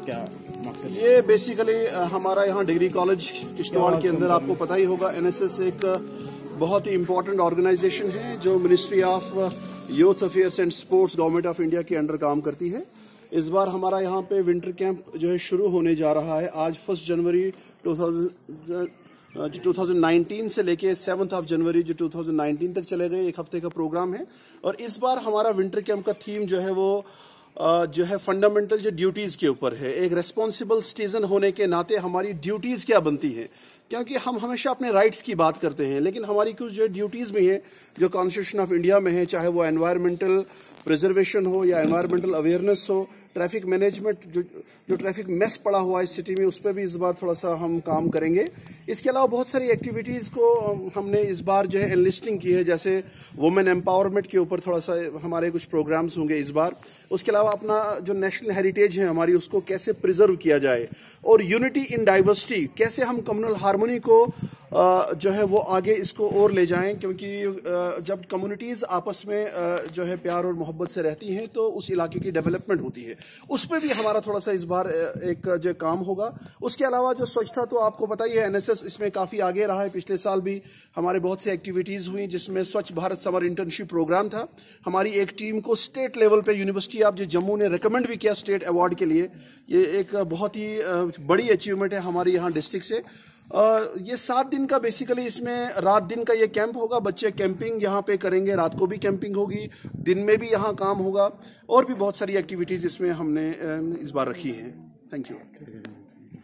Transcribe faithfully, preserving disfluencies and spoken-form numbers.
क्या मकसद? ये बेसिकली हमारा यहाँ डिग्री कॉलेज किश्तवाड़ के अंदर आपको पता ही होगा, एनएसएस एक बहुत ही इम्पोर्टेंट ऑर्गेनाइजेशन है जो ministry of youth affairs and sports government of India के अंडर काम करती है। इस बार हमारा यहाँ पे विंटर कैंप जो है शुरू होने जा रहा है। आज first January two thousand nineteen से लेके सेवन्थ ऑफ जनवरी जो टू थाउजेंड नाइनटीन तक चले गए, एक हफ्ते का प्रोग्राम है। और इस बार हमारा विंटर कैंप का थीम जो है वो जो है फंडामेंटल जो ड्यूटीज के ऊपर है। एक रेस्पॉन्सिबल सिटीजन होने के नाते हमारी ड्यूटीज क्या बनती है, क्योंकि हम हमेशा अपने राइट्स की बात करते हैं, लेकिन हमारी कुछ जो ड्यूटीज भी हैं जो कॉन्स्टिट्यूशन ऑफ इंडिया में है, चाहे वो एनवायरमेंटल प्रिजर्वेशन हो या एनवायरमेंटल अवेयरनेस हो, ट्रैफिक मैनेजमेंट, जो जो ट्रैफिक मेस पड़ा हुआ है इस सिटी में, उस पर भी इस बार थोड़ा सा हम काम करेंगे। इसके अलावा बहुत सारी एक्टिविटीज़ को हमने इस बार जो है एनलिस्टिंग की है, जैसे वुमेन एम्पावरमेंट के ऊपर थोड़ा सा हमारे कुछ प्रोग्राम्स होंगे इस बार। उसके अलावा अपना जो नेशनल हेरिटेज है हमारी, उसको कैसे प्रिजर्व किया जाए, और यूनिटी इन डाइवर्सिटी, कैसे हम कम्युनल हार्मोनी को जो है वो आगे इसको और ले जाएं, क्योंकि जब कम्युनिटीज़ आपस में जो है प्यार और मोहब्बत से रहती हैं तो उस इलाके की डेवलपमेंट होती है। उस पर भी हमारा थोड़ा सा इस बार एक जो काम होगा। उसके अलावा जो स्वच्छता, तो आपको पता ही है एनएसएस इसमें काफ़ी आगे रहा है। पिछले साल भी हमारे बहुत सी एक्टिविटीज़ हुई, जिसमें स्वच्छ भारत समर इंटर्नशिप प्रोग्राम था। हमारी एक टीम को स्टेट लेवल पे यूनिवर्सिटी ऑफ जो जम्मू ने रिकमेंड भी किया स्टेट अवार्ड के लिए। ये एक बहुत ही बड़ी अचीवमेंट है हमारी यहाँ डिस्ट्रिक्ट से। Uh, ये सात दिन का बेसिकली इसमें रात दिन का ये कैंप होगा। बच्चे कैंपिंग यहाँ पे करेंगे, रात को भी कैंपिंग होगी, दिन में भी यहाँ काम होगा, और भी बहुत सारी एक्टिविटीज़ इसमें हमने इस बार रखी हैं। Thank you.